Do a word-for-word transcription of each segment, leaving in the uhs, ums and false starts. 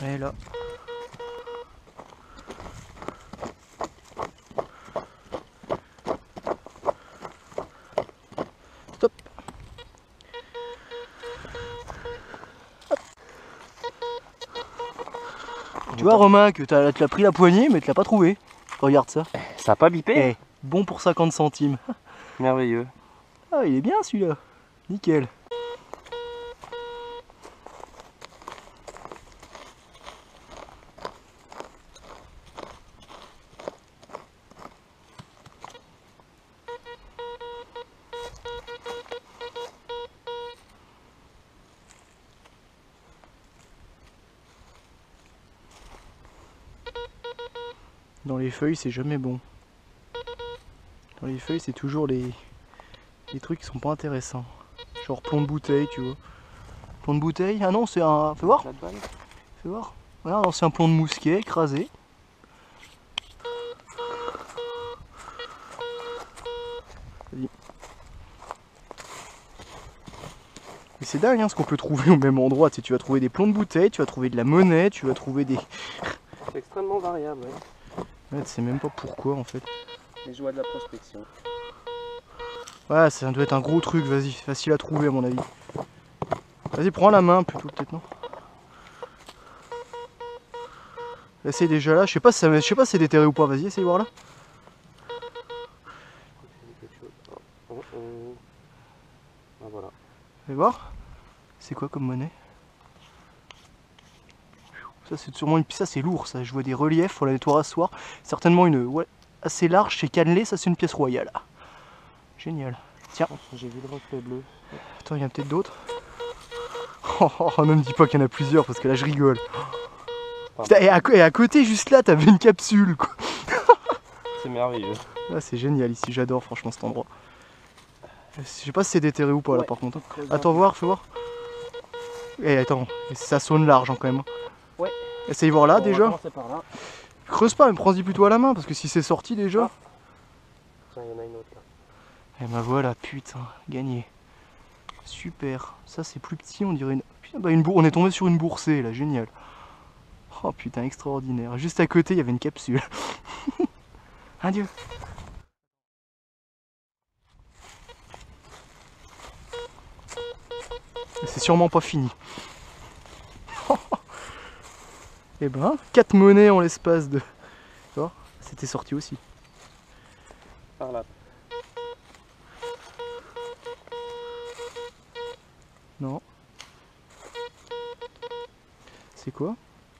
Et là. Stop. Hop. Tu vois Romain que tu as pris la poignée mais tu l'as pas trouvé. Regarde ça. Ça a pas bipé. Eh, bon pour cinquante centimes. Merveilleux. Ah il est bien celui-là. Nickel. Dans les feuilles, c'est jamais bon. Dans les feuilles, c'est toujours les... les trucs qui sont pas intéressants. Genre plomb de bouteille, tu vois. Plomb de bouteille? Ah non, c'est un... Fais voir. Fais voir. Voilà, c'est un plomb de mousquet écrasé. Vas-y. Mais c'est dingue hein, ce qu'on peut trouver au même endroit. Tu sais, tu vas trouver des plombs de bouteille, tu vas trouver de la monnaie, tu vas trouver des... C'est extrêmement variable, ouais. Ouais, tu sais même pas pourquoi en fait. Les joies de la prospection. Ouais, ça doit être un gros truc, vas-y, facile à trouver à mon avis. Vas-y, prends la main plutôt, peut-être, non? Essaye déjà là, je sais pas si ça, je sais pas si c'est déterré ou pas, vas-y, essaye voir là. Oh, oh. Ah, voilà. Fais voir. C'est quoi comme monnaie? Ça c'est sûrement une... Ça c'est lourd, ça, je vois des reliefs, faut la nettoyer à soir. Certainement une... Ouais, assez large, c'est cannelé, ça c'est une pièce royale. Génial. Tiens. J'ai vu le reflet bleu. Attends, il y en a peut-être d'autres. Oh, oh, ne me dis pas qu'il y en a plusieurs parce que là je rigole. Putain, et, à, et à côté, juste là, t'avais une capsule quoi. C'est merveilleux. Ah, c'est génial ici, j'adore franchement cet endroit. Je sais pas si c'est déterré ou pas ouais, là par contre. Attends voir, fais voir. Eh attends, ça sonne large hein, quand même. Ouais. Essaye voir là bon, déjà. On va commencer par là. Creuse pas, mais prends-y plutôt à la main parce que si c'est sorti déjà. Ah. Tiens, il y en a une autre là. Et bah voilà, putain, gagné. Super. Ça c'est plus petit, on dirait une. Putain, bah une bour... on est tombé sur une boursée là, génial. Oh putain, extraordinaire. Juste à côté, il y avait une capsule. Adieu. C'est sûrement pas fini. Et ben, quatre monnaies en l'espace de... Tu vois, c'était sorti aussi. Par là. Non. C'est quoi?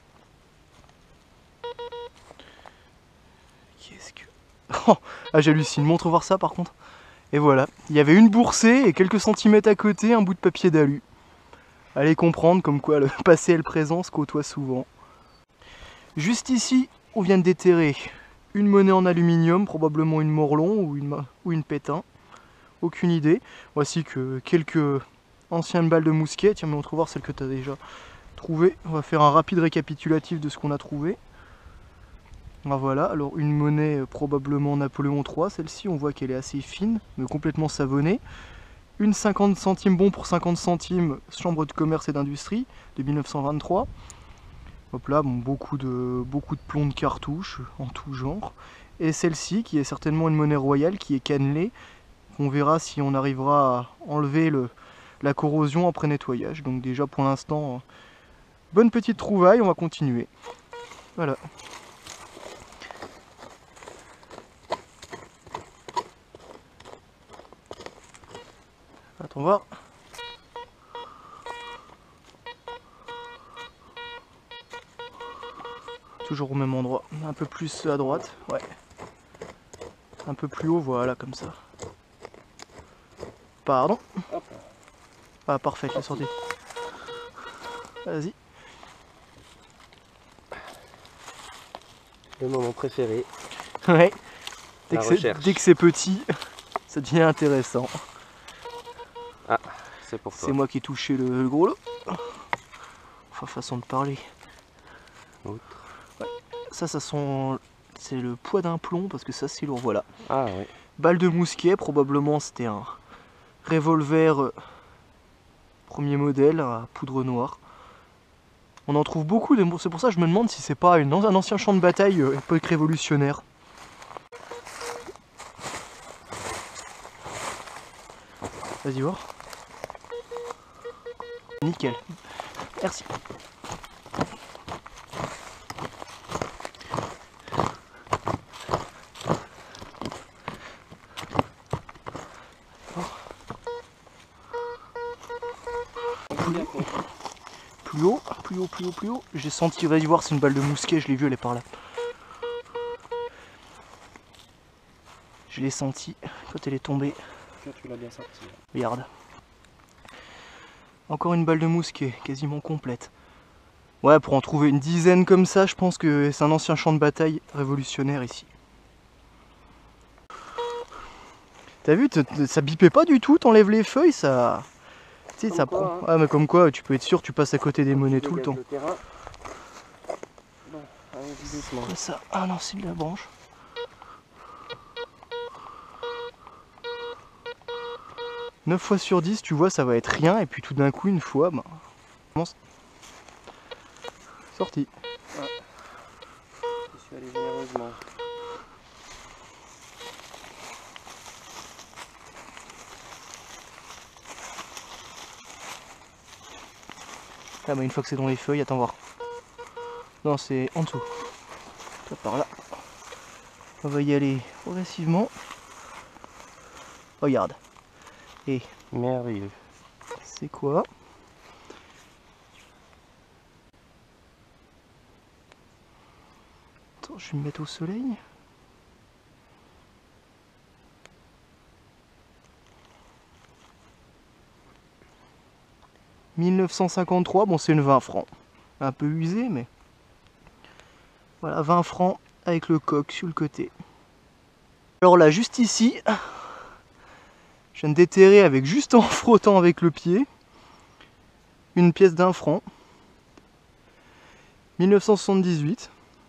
Qu'est-ce que... Oh, ah j'hallucine, montre voir ça par contre. Et voilà, il y avait une boursée et quelques centimètres à côté, un bout de papier d'alu. Allez comprendre comme quoi le passé et le présent se côtoient souvent. Juste ici, on vient de déterrer une monnaie en aluminium, probablement une morlon ou une, ou une pétain. Aucune idée. Voici que quelques anciennes balles de mousquet. Tiens, mais on va voir celle que tu as déjà trouvée. On va faire un rapide récapitulatif de ce qu'on a trouvé. Ah, voilà, alors une monnaie euh, probablement Napoléon trois, celle-ci, on voit qu'elle est assez fine, mais complètement savonnée. Une cinquante centimes bon pour cinquante centimes, chambre de commerce et d'industrie de mille neuf cent vingt-trois. Hop là, bon, beaucoup de, beaucoup de plomb de cartouche en tout genre. Et celle-ci, qui est certainement une monnaie royale, qui est cannelée. On verra si on arrivera à enlever le, la corrosion après nettoyage. Donc déjà pour l'instant, bonne petite trouvaille, on va continuer. Voilà. Attends voir. Toujours au même endroit, un peu plus à droite, ouais. Un peu plus haut, voilà, comme ça. Pardon. Ah parfait, la sortie. Vas-y. Le moment préféré. Ouais. Dès que c'est petit, ça devient intéressant. Ah, c'est pour toi. C'est moi qui ai touché le, le gros lot. Enfin, façon de parler. Autre. Ouais. Ça, ça sent... C'est le poids d'un plomb parce que ça, c'est lourd, voilà. Ah ouais. Balle de mousquet, probablement c'était un revolver euh, premier modèle à poudre noire. On en trouve beaucoup, c'est pour ça que je me demande si c'est pas une, un ancien champ de bataille euh, époque révolutionnaire. Vas-y voir. Nickel. Merci. Plus haut, plus haut, plus haut, plus haut. J'ai senti, vas-y voir, c'est une balle de mousquet, je l'ai vue, elle est par là. Je l'ai senti quand elle est tombée. Tu l'as bien sorti. Regarde. Encore une balle de mousquet, quasiment complète. Ouais, pour en trouver une dizaine comme ça, je pense que c'est un ancien champ de bataille révolutionnaire ici. T'as vu, ça bipait pas du tout, t'enlèves les feuilles, ça... Tu sais, ça quoi, prend... hein. Ah mais comme quoi, tu peux être sûr, tu passes à côté des monnaies tout le temps. Le terrain. Bon, allez, doucement. Quoi ça? Ah non, c'est de la branche. neuf fois sur dix, tu vois, ça va être rien, et puis tout d'un coup, une fois, bah... sorti. Ouais. Je suis allé généreusement. Ah bah une fois que c'est dans les feuilles, attends voir. Non, c'est en dessous. Là, par là. On va y aller progressivement. Regarde. Et merveilleux. c'est quoi? Attends, je vais me mettre au soleil. mille neuf cent cinquante-trois, bon c'est une vingt francs. Un peu usé, mais... Voilà, vingt francs avec le coq sur le côté. Alors là, juste ici, je viens de déterrer avec juste en frottant avec le pied, une pièce d'un franc. mille neuf cent soixante-dix-huit.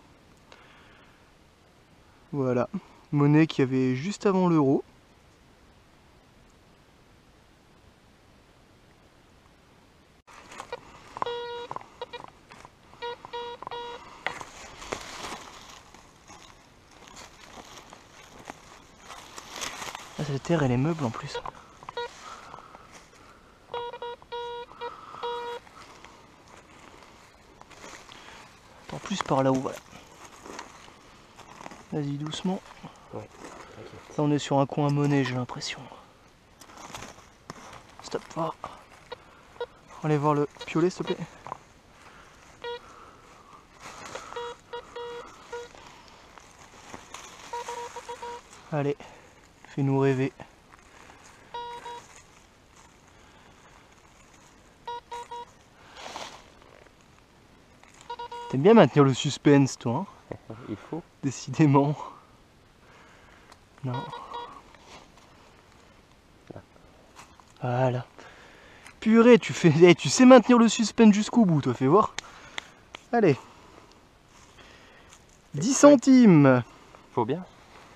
Voilà, monnaie qu'il y avait juste avant l'euro. Ah, cette terre elle est meuble en plus. En plus par là-haut, voilà. Vas-y doucement. Ouais, là on est sur un coin monnaie, j'ai l'impression. Stop, va. On va aller voir le piolet s'il te plaît. Allez, fais-nous rêver. T'aimes bien maintenir le suspense, toi, hein? Il faut. Décidément. Non. Voilà. Purée, tu fais, hey, tu sais maintenir le suspense jusqu'au bout, toi, fais voir. Allez. dix centimes. Faut bien.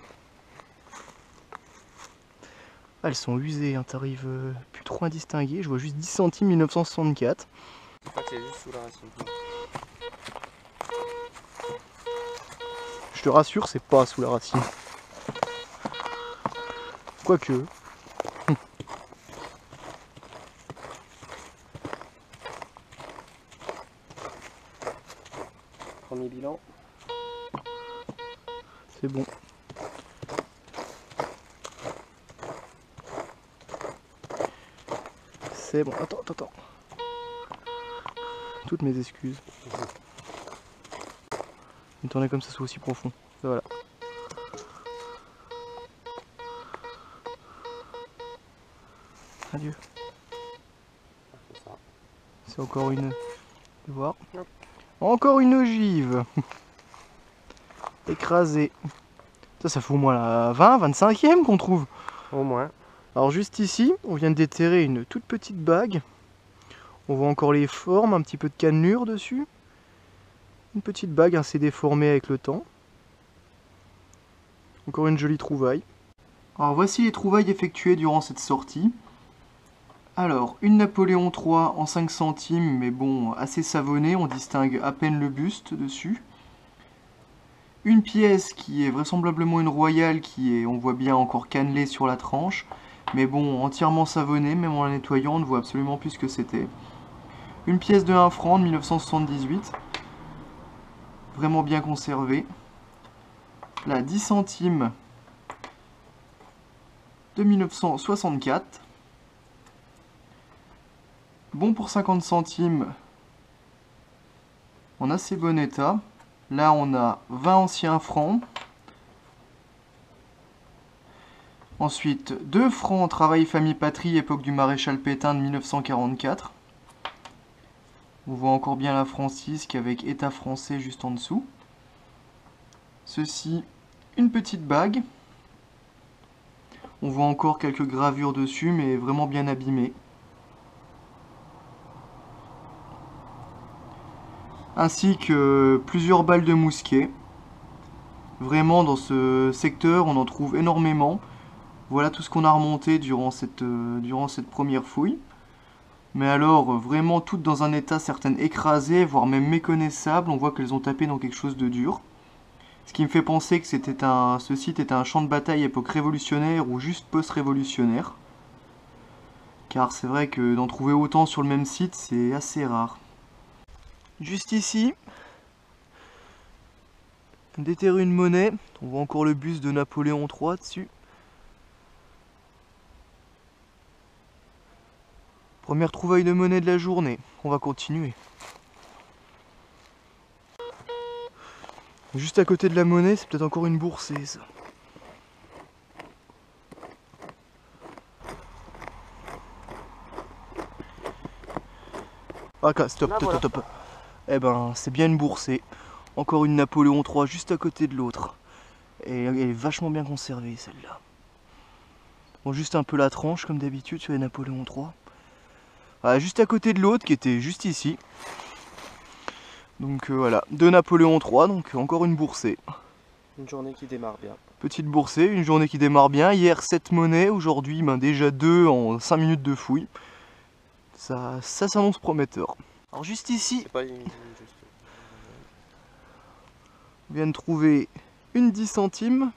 Ah, elles sont usées, hein, t'arrives euh, plus trop à distinguer. Je vois juste dix centimes mille neuf cent soixante-quatre. Je crois que c'est juste sous la racine. Je te rassure, c'est pas sous la racine. Quoique. Premier bilan. C'est bon. C'est bon. Attends, attends, attends. Toutes mes excuses. Une tournée comme ça soit aussi profond. Voilà. Adieu. C'est encore une... Tu vois. Encore une ogive. Écrasée. Ça, ça fait au moins la vingt, vingt-cinquième qu'on trouve. Au moins. Alors juste ici, on vient de déterrer une toute petite bague. On voit encore les formes, un petit peu de cannelure dessus. Une petite bague assez déformée avec le temps. Encore une jolie trouvaille. Alors voici les trouvailles effectuées durant cette sortie. Alors, une Napoléon trois en cinq centimes, mais bon, assez savonnée, on distingue à peine le buste dessus. Une pièce qui est vraisemblablement une royale, qui est, on voit bien, encore cannelée sur la tranche, mais bon, entièrement savonnée, même en la nettoyant, on ne voit absolument plus ce que c'était. Une pièce de un franc de mille neuf cent soixante-dix-huit, vraiment bien conservée. La dix centimes de mille neuf cent soixante-quatre. Bon pour cinquante centimes, en assez bon état. Là on a vingt anciens francs. Ensuite deux francs travail famille patrie époque du maréchal Pétain de mille neuf cent quarante-quatre. On voit encore bien la francisque avec état français juste en dessous. Ceci, une petite bague. On voit encore quelques gravures dessus mais vraiment bien abîmées. Ainsi que plusieurs balles de mousquet. Vraiment dans ce secteur on en trouve énormément. Voilà tout ce qu'on a remonté durant cette, euh, durant cette première fouille. Mais alors euh, vraiment toutes dans un état certaines écrasées, voire même méconnaissables. On voit qu'elles ont tapé dans quelque chose de dur. Ce qui me fait penser que c'était un, ce site était un champ de bataille époque révolutionnaire ou juste post-révolutionnaire. Car c'est vrai que d'en trouver autant sur le même site c'est assez rare. Juste ici, déterrer une monnaie, on voit encore le buste de Napoléon trois dessus. Première trouvaille de monnaie de la journée, on va continuer. Juste à côté de la monnaie, c'est peut-être encore une boursée ça. Ah, stop, stop, stop, stop. Eh ben, c'est bien une boursée. Encore une Napoléon trois juste à côté de l'autre. Et elle est vachement bien conservée celle-là. Bon, juste un peu la tranche comme d'habitude sur les Napoléon trois. Ah, juste à côté de l'autre qui était juste ici. Donc euh, voilà, deux Napoléon trois, donc encore une boursée. Une journée qui démarre bien. Petite boursée, une journée qui démarre bien. Hier sept monnaies, aujourd'hui ben, déjà deux en cinq minutes de fouille. Ça, ça s'annonce prometteur. Alors juste ici, C'est pas une, juste... on vient de trouver une dix centimes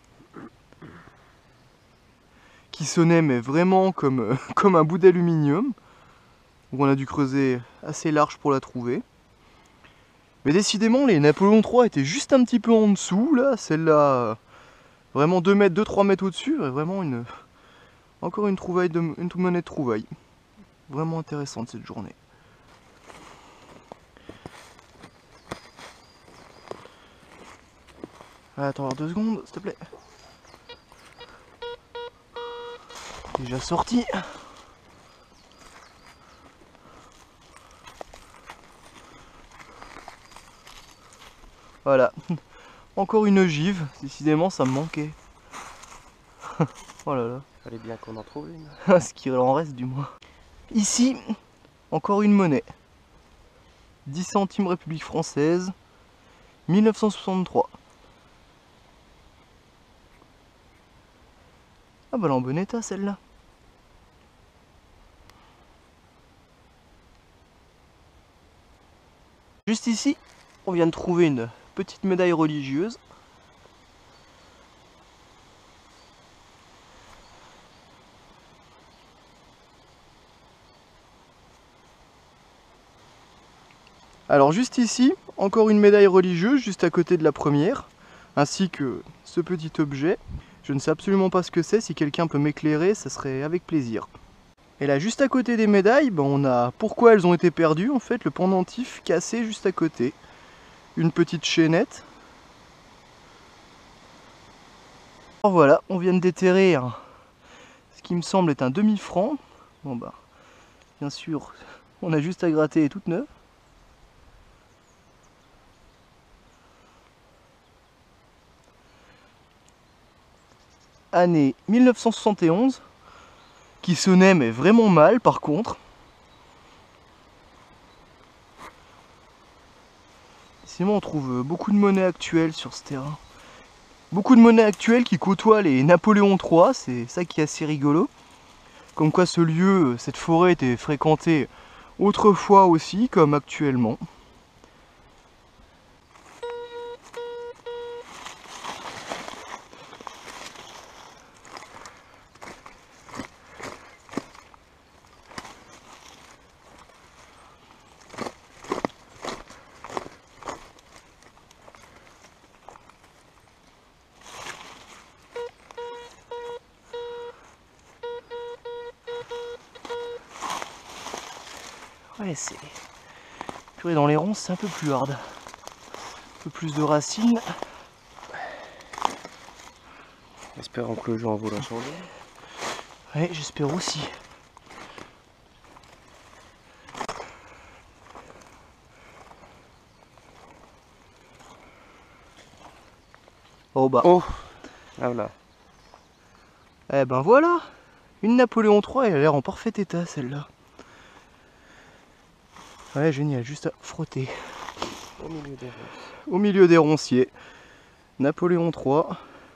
qui sonnait mais vraiment comme, comme un bout d'aluminium. On a dû creuser assez large pour la trouver. Mais décidément les Napoléon trois étaient juste un petit peu en dessous là, celle-là vraiment deux mètres, deux trois mètres au-dessus, vraiment une encore une trouvaille de une monnaie de trouvaille. Vraiment intéressante cette journée. Attends deux secondes, s'il te plaît. Déjà sorti. Voilà. Encore une ogive, décidément ça me manquait. Oh là là. Fallait bien qu'on en trouve une. Ce qu'il en reste du moins. Ici, encore une monnaie. dix centimes République française, mille neuf cent soixante-trois. Ah bah elle est en bon état celle-là. Juste ici, on vient de trouver une petite médaille religieuse. Alors juste ici, encore une médaille religieuse juste à côté de la première, ainsi que ce petit objet. Je ne sais absolument pas ce que c'est, si quelqu'un peut m'éclairer, ça serait avec plaisir. Et là juste à côté des médailles, ben, on a pourquoi elles ont été perdues, en fait le pendentif cassé juste à côté. Une petite chaînette. Alors voilà, on vient de déterrer un, ce qui me semble est un demi-franc. Bon bah, bien sûr, on a juste à gratter, elle est toute neuve. Année mille neuf cent soixante et onze, qui sonnait mais vraiment mal par contre. Sinon on trouve beaucoup de monnaie actuelle sur ce terrain. Beaucoup de monnaie actuelle qui côtoient les Napoléon trois, c'est ça qui est assez rigolo. Comme quoi ce lieu, cette forêt était fréquentée autrefois aussi, comme actuellement. Ouais, c'est... Purée, dans les ronces, c'est un peu plus hard. Un peu plus de racines. Espérons que le jour en vaut la chandelle. Ouais, j'espère aussi. Oh bah. Oh, ah là. Eh ben voilà. Une Napoléon trois, elle a l'air en parfait état celle-là. Ouais, génial, juste à frotter. Au milieu des ronces. Au milieu des ronciers. Napoléon trois.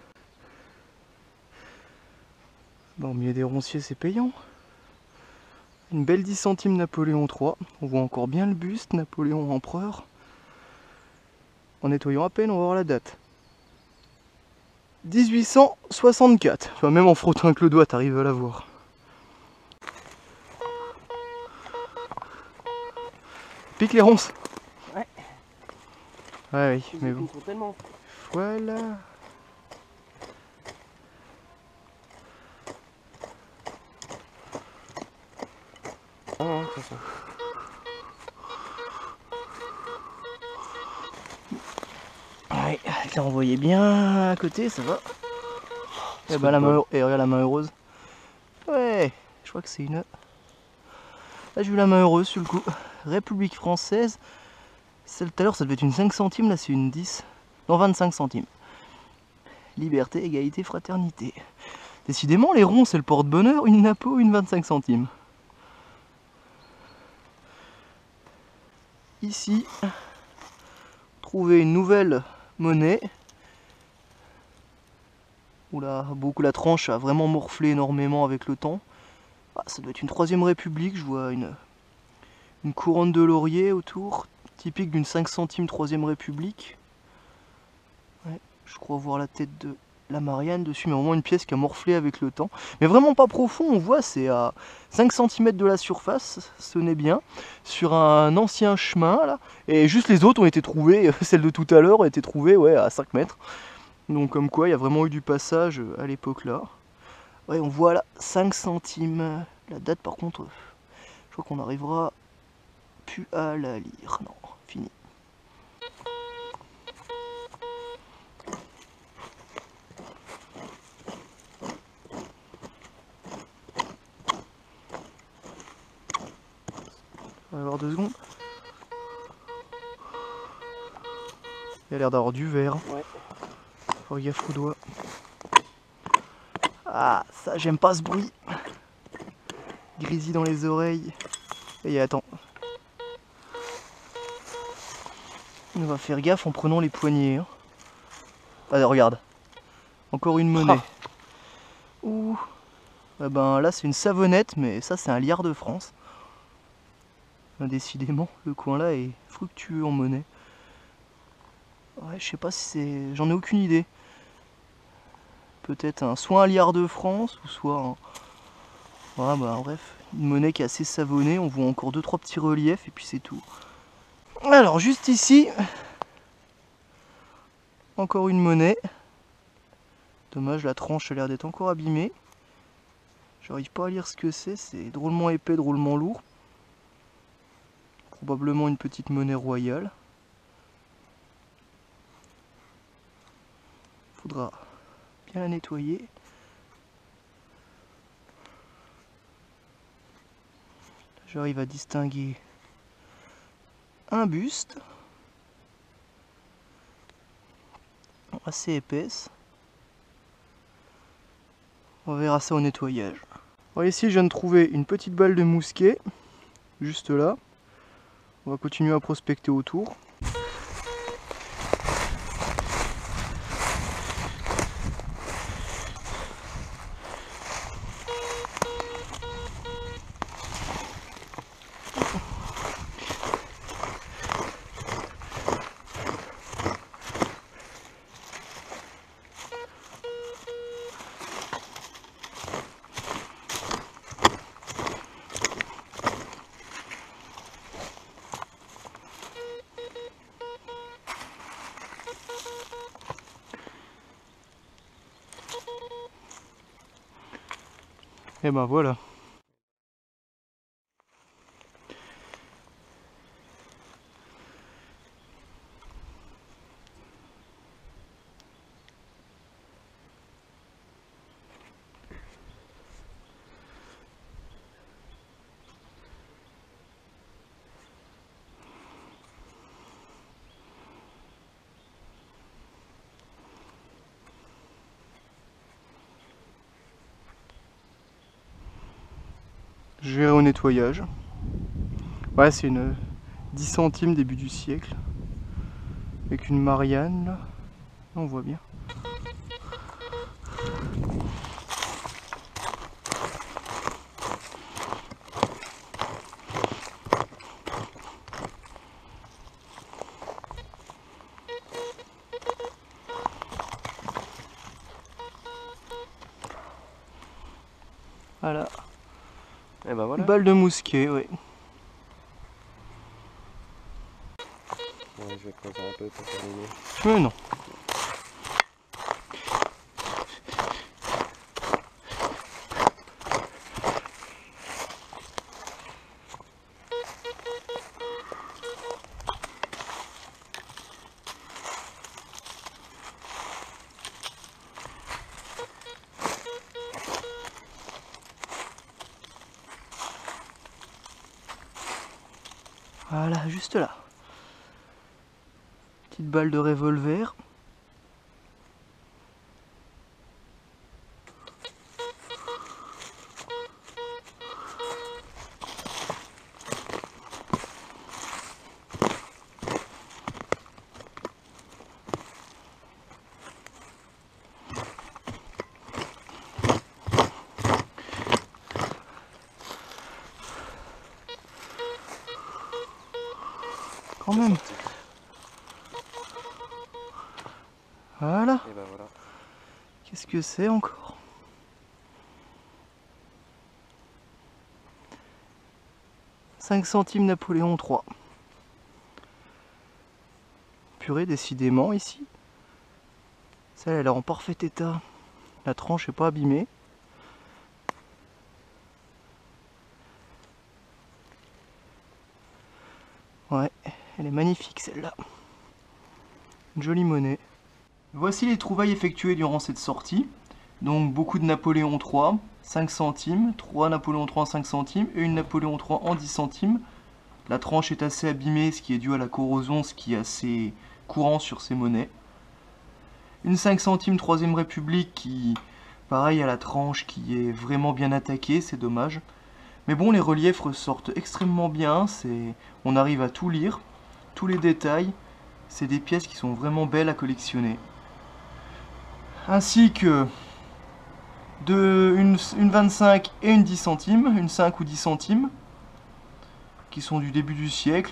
Bon, au milieu des ronciers, c'est payant. Une belle dix centimes Napoléon trois. On voit encore bien le buste, Napoléon empereur. En nettoyant à peine, on va voir la date. mille huit cent soixante-quatre. Enfin, même en frottant avec le doigt, t'arrives à la voir. Pique les ronces. Ouais. Ouais, oui, mais bon. Ils sont tellement... Voilà. Ah ouais, c'est ça. Ouais, là on voyait bien à côté, ça va. Et bah la main, et regarde la main heureuse. Ouais, je crois que c'est une... Là j'ai eu la main heureuse sur le coup. République française. Celle tout à l'heure ça devait être une cinq centimes, là c'est une dix. Non, vingt-cinq centimes. Liberté, égalité, fraternité. Décidément les ronds c'est le porte-bonheur, une napo, une vingt-cinq centimes. Ici, trouver une nouvelle monnaie. Oula, beaucoup la tranche a vraiment morflé énormément avec le temps. Ah, ça doit être une troisième république, je vois une, une couronne de laurier autour, typique d'une cinq centimes troisième république. Ouais, je crois voir la tête de la Marianne dessus, mais vraiment une pièce qui a morflé avec le temps. Mais vraiment pas profond, on voit c'est à cinq centimètres de la surface, ce n'est bien, sur un ancien chemin là. Et juste les autres ont été trouvées, celle de tout à l'heure a été trouvée ouais, à cinq mètres. Donc comme quoi il y a vraiment eu du passage à l'époque là. Ouais, on voit là cinq centimes. La date par contre, je crois qu'on n'arrivera plus à la lire. Non, fini. On va voir deux secondes. Il a l'air d'avoir du vert. Ouais. Faut gaffe aux doigts. Ah, ça j'aime pas ce bruit. Grésille dans les oreilles. Et attends. On va faire gaffe en prenant les poignées. Hein. Allez, regarde. Encore une monnaie. Ah. Ouh. Eh ben là c'est une savonnette, mais ça c'est un liard de France. Décidément, le coin là est fructueux en monnaie. Ouais, je sais pas si c'est... J'en ai aucune idée. Peut-être un... soit un liard de France, ou soit un... Voilà, bah bref. Une monnaie qui est assez savonnée, on voit encore deux trois petits reliefs, et puis c'est tout. Alors, juste ici... Encore une monnaie. Dommage, la tranche a l'air d'être encore abîmée. J'arrive pas à lire ce que c'est, c'est drôlement épais, drôlement lourd. Probablement une petite monnaie royale. Faudra bien la nettoyer. J'arrive à distinguer un buste. Assez épaisse. On verra ça au nettoyage. Alors ici je viens de trouver une petite balle de mousquet. Juste là. On va continuer à prospecter autour. Et ben voilà. Je vais au nettoyage. Ouais, c'est une dix centimes début du siècle. Avec une Marianne là. On voit bien. Voilà. Et bah voilà. Balle de mousquet, oui. Ouais, je vais creuser un peu pour terminer. Mais non. Voilà, juste là. Petite balle de revolver. Quand même. Voilà. Et bah voilà. Qu'est-ce que c'est encore? cinq centimes Napoléon trois. Purée, décidément ici. Celle elle est en parfait état. La tranche n'est pas abîmée. Ouais, elle est magnifique celle-là. Une jolie monnaie. Voici les trouvailles effectuées durant cette sortie. Donc beaucoup de Napoléon trois, cinq centimes, trois Napoléon trois en cinq centimes et une Napoléon trois en dix centimes. La tranche est assez abîmée, ce qui est dû à la corrosion, ce qui est assez courant sur ces monnaies. Une cinq centimes troisième République qui, pareil à la tranche, qui est vraiment bien attaquée, c'est dommage. Mais bon, les reliefs ressortent extrêmement bien, c'est, on arrive à tout lire, tous les détails. C'est des pièces qui sont vraiment belles à collectionner. Ainsi que de une, une vingt-cinq et une dix centimes, une cinq ou dix centimes, qui sont du début du siècle.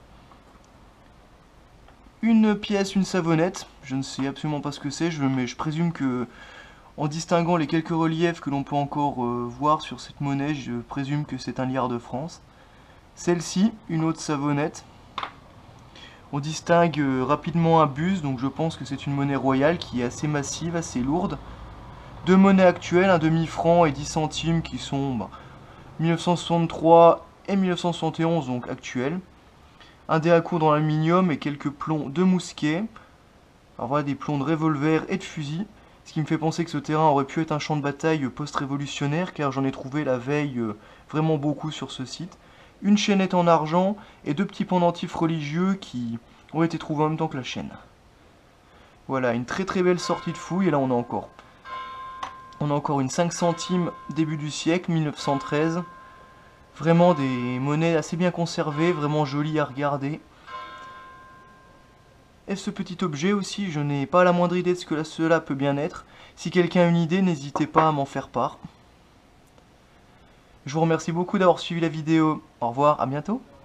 Une pièce, une savonnette, je ne sais absolument pas ce que c'est, je, mais je présume que, en distinguant les quelques reliefs que l'on peut encore euh, voir sur cette monnaie, je présume que c'est un liard de France. Celle-ci, une autre savonnette. On distingue euh, rapidement un buste, donc je pense que c'est une monnaie royale qui est assez massive, assez lourde. Deux monnaies actuelles, un demi-franc et dix centimes qui sont bah, mille neuf cent soixante-trois et mille neuf cent soixante et onze, donc actuels. Un dé à coudre en aluminium et quelques plombs de mousquet. Alors voilà, des plombs de revolver et de fusil. Ce qui me fait penser que ce terrain aurait pu être un champ de bataille post-révolutionnaire, car j'en ai trouvé la veille euh, vraiment beaucoup sur ce site. Une chaînette en argent et deux petits pendentifs religieux qui ont été trouvés en même temps que la chaîne. Voilà, une très très belle sortie de fouille, et là on a encore, on a encore une cinq centimes début du siècle, mille neuf cent treize. Vraiment des monnaies assez bien conservées, vraiment jolies à regarder. Et ce petit objet aussi, je n'ai pas la moindre idée de ce que cela peut bien être. Si quelqu'un a une idée, n'hésitez pas à m'en faire part. Je vous remercie beaucoup d'avoir suivi la vidéo. Au revoir, à bientôt.